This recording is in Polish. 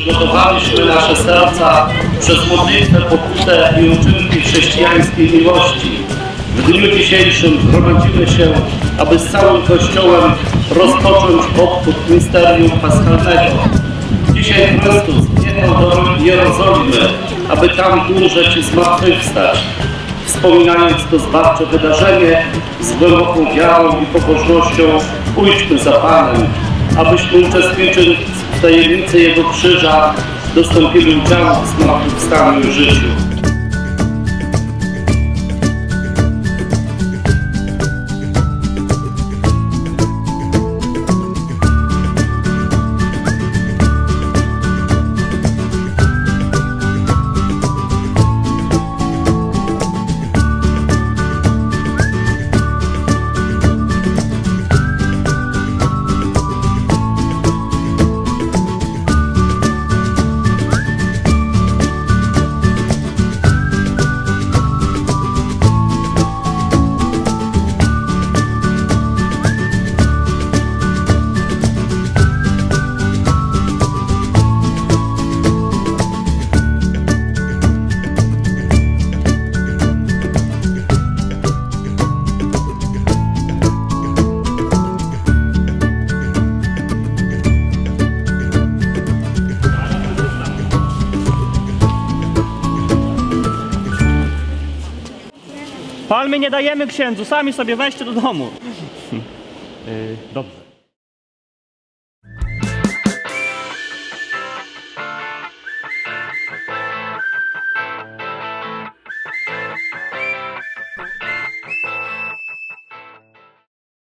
przygotowaliśmy nasze serca przez modlitwę, pokutę i uczynki chrześcijańskiej miłości. W dniu dzisiejszym gromadzimy się, aby z całym Kościołem rozpocząć obchód misterium paschalnego. Dzisiaj Chrystus wjechał do Jerozolimy, aby tam umrzeć i zmartwychwstać. Wspominając to zbawcze wydarzenie, z głęboką wiarą i pobożnością pójdźmy za Panem, abyśmy uczestniczyli w tajemnicy Jego krzyża, dostąpili udziału w zmartwychwstaniu i życiu. Palmy nie dajemy księdzu, sami sobie weźcie do domu. Dobrze.